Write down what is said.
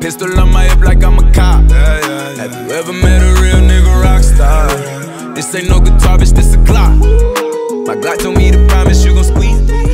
Pistol on my hip like I'm a cop. Have you ever met a real nigga rock star? This ain't no guitar, bitch, this a Glock. My Glock told me to promise you gon' squeeze me.